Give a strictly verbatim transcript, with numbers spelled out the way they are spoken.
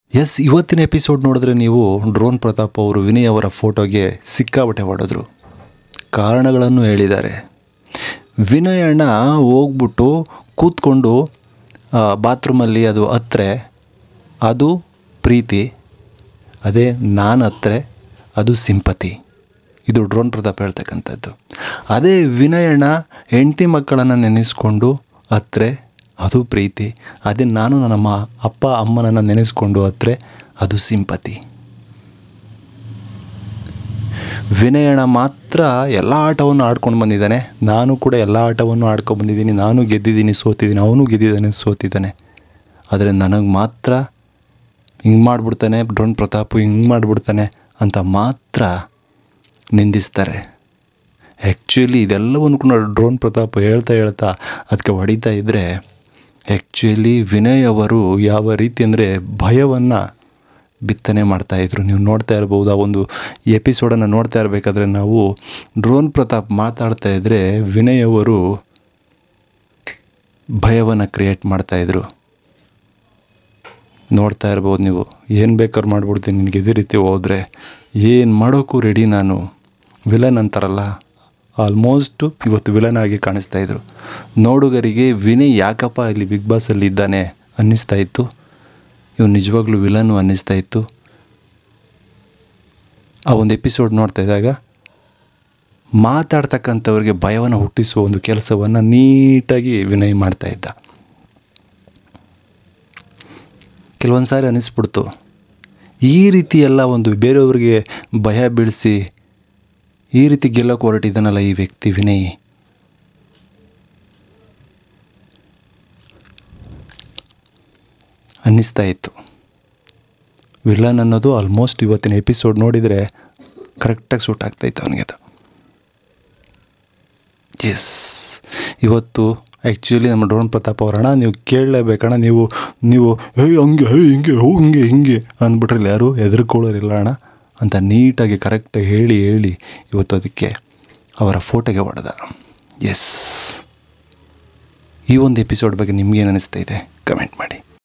S, ಇವತ್ತಿನ episode ನೋಡಿದ್ರೆ ನೀವು ಡ್ರೋನ್ ಪ್ರತಾಪ್ ಅವರು ವಿನಯ್ ಅವರ ಫೋಟೋಗೆ ಸಿಕ್ಕಾಬಟ್ಟೆ ಹೊಡೆದ್ರು. ಕಾರಣಗಳನ್ನು ಹೇಳಿದ್ದಾರೆ. ವಿನಯ್ ಅಣ್ಣ ಹೋಗ್ಬಿಟ್ಟು ಕೂತ್ಕೊಂಡು ಬಾತ್ರೂಮಲ್ಲಿ ಅದು ಹತ್ರೆ ಅದು ಪ್ರೀತಿ, ಅದೇ ನಾನು ಹತ್ರೆ ಅದು ಸಿಂಪತಿ. ಇದು ಡ್ರೋನ್ ಪ್ರತಾಪ್ ಹೇಳ್ತಕ್ಕಂಥದ್ದು. ಅದೇ ವಿನಯ್ ಅಣ್ಣ ಹೆಂಡತಿ ಮಕ್ಕಳನ್ನು ನೆನೆಸ್ಕೊಂಡು ಹತ್ರೆ ಅದು ಪ್ರೀತಿ, ಅದೇ ನಾನು ನಮ್ಮ ಅಪ್ಪ ಅಮ್ಮನನ್ನು ನೆನೆಸ್ಕೊಂಡು ಹತ್ರೆ ಅದು ಸಿಂಪತಿ. ವಿನಯಣ್ಣ ಮಾತ್ರ ಎಲ್ಲ ಆಟವನ್ನು ಆಡ್ಕೊಂಡು ಬಂದಿದ್ದಾನೆ. ನಾನು ಕೂಡ ಎಲ್ಲ ಆಟವನ್ನು ಆಡ್ಕೊಂಡು ಬಂದಿದ್ದೀನಿ. ನಾನು ಗೆದ್ದಿದ್ದೀನಿ, ಸೋತಿದ್ದೀನಿ. ಅವನು ಗೆದ್ದಿದ್ದಾನೆ, ಸೋತಿದ್ದಾನೆ. ಆದರೆ ನನಗೆ ಮಾತ್ರ ಹಿಂಗೆ ಮಾಡಿಬಿಡ್ತಾನೆ ಡ್ರೋನ್ ಪ್ರತಾಪ್, ಹಿಂಗೆ ಮಾಡಿಬಿಡ್ತಾನೆ ಅಂತ ಮಾತ್ರ ನಿಂದಿಸ್ತಾರೆ. ಆ್ಯಕ್ಚುಲಿ ಇದೆಲ್ಲವನ್ನು ಕೂಡ ಡ್ರೋನ್ ಪ್ರತಾಪ್ ಹೇಳ್ತಾ ಹೇಳ್ತಾ ಅದಕ್ಕೆ ಹೊಡಿತಾ ಇದ್ದರೆ, ಆ್ಯಕ್ಚುಲಿ ವಿನಯ್ ಅವರು ಯಾವ ರೀತಿ ಅಂದರೆ ಭಯವನ್ನು ಬಿತ್ತನೆ ಮಾಡ್ತಾಯಿದ್ರು. ನೀವು ನೋಡ್ತಾ ಇರ್ಬೋದು, ಆ ಒಂದು ಎಪಿಸೋಡನ್ನು ನೋಡ್ತಾ ಇರಬೇಕಾದ್ರೆ ನಾವು ಡ್ರೋನ್ ಪ್ರತಾಪ್ ಮಾತಾಡ್ತಾ ಇದ್ದರೆ ವಿನಯ್ ಅವರು ಭಯವನ್ನು ಕ್ರಿಯೇಟ್ ಮಾಡ್ತಾಯಿದ್ರು. ನೋಡ್ತಾ ಇರ್ಬೋದು ನೀವು. ಏನು ಬೇಕಾದ್ರೂ ಮಾಡ್ಬಿಡ್ತೀನಿ ನಿನಗೆ ಇದೇ ರೀತಿ ಹೋದರೆ, ಏನು ಮಾಡೋಕ್ಕೂ ರೆಡಿ ನಾನು, ವಿಲನ್ ಅಂತಾರಲ್ಲ, ಆಲ್ಮೋಸ್ಟು ಇವತ್ತು ವಿಲನ್ ಆಗಿ ಕಾಣಿಸ್ತಾಯಿದ್ರು. ನೋಡುಗರಿಗೆ ವಿನಯ್ ಯಾಕಪ್ಪ ಇಲ್ಲಿ ಬಿಗ್ ಬಾಸಲ್ಲಿ ಇದ್ದಾನೆ ಅನ್ನಿಸ್ತಾ ಇತ್ತು. ಇವ್ನು ನಿಜವಾಗ್ಲೂ ವಿಲನ್ನು ಅನ್ನಿಸ್ತಾ ಇತ್ತು. ಆ ಒಂದು ಎಪಿಸೋಡ್ ನೋಡ್ತಾ ಇದ್ದಾಗ ಮಾತಾಡ್ತಕ್ಕಂಥವ್ರಿಗೆ ಭಯವನ್ನು ಹುಟ್ಟಿಸುವ ಒಂದು ಕೆಲಸವನ್ನು ನೀಟಾಗಿ ವಿನಯ್ ಮಾಡ್ತಾಯಿದ್ದ. ಕೆಲವೊಂದು ಸಾರಿ ಅನ್ನಿಸ್ಬಿಡ್ತು, ಈ ರೀತಿ ಎಲ್ಲ ಒಂದು ಬೇರೆಯವ್ರಿಗೆ ಭಯ ಬೀಳಿಸಿ ಈ ರೀತಿ ಗೆಲ್ಲೋಕೆ ಹೊರಟಿದ್ದಾನಲ್ಲ ಈ ವ್ಯಕ್ತಿ ವಿನಯ್. ಅನ್ನಿಸ್ತಾ ಇತ್ತು. ವಿಲನ್ ಅನ್ನೋದು ಆಲ್ಮೋಸ್ಟ್ ಇವತ್ತಿನ ಎಪಿಸೋಡ್ ನೋಡಿದರೆ ಕರೆಕ್ಟಾಗಿ ಸೂಟ್ ಆಗ್ತಾಯಿತ್ತು ಅವನಿಗೆ ಅದು. ಎಸ್, ಇವತ್ತು ಆ್ಯಕ್ಚುಲಿ ನಮ್ಮ ಡ್ರೋನ್ ಪ್ರತಾಪ್ ಅವರಣ್ಣ ನೀವು ಕೇಳಲೇಬೇಕಣ್ಣ, ನೀವು ನೀವು ಏಯ್ ಹಂಗೆ ಹೇ ಹಿಂಗೆ ಹೋ ಹಿಂಗೆ ಹಿಂಗೆ ಅಂದ್ಬಿಟ್ರಿಲ್ಲ, ಯಾರು ಹೆದರ್ಕೊಳ್ಳೋರಿಲ್ಲ ಅಣ್ಣ ಅಂತ ನೀಟಾಗಿ ಕರೆಕ್ಟಾಗಿ ಹೇಳಿ ಹೇಳಿ ಇವತ್ತು ಅದಕ್ಕೆ ಅವರ ಫೋಟೋಗೆ ಹೊಡೆದ. ಎಸ್, ಈ ಒಂದು ಎಪಿಸೋಡ್ ಬಗ್ಗೆ ನಿಮಗೇನು ಅನ್ನಿಸ್ತಾ ಇದೆ ಕಮೆಂಟ್ ಮಾಡಿ.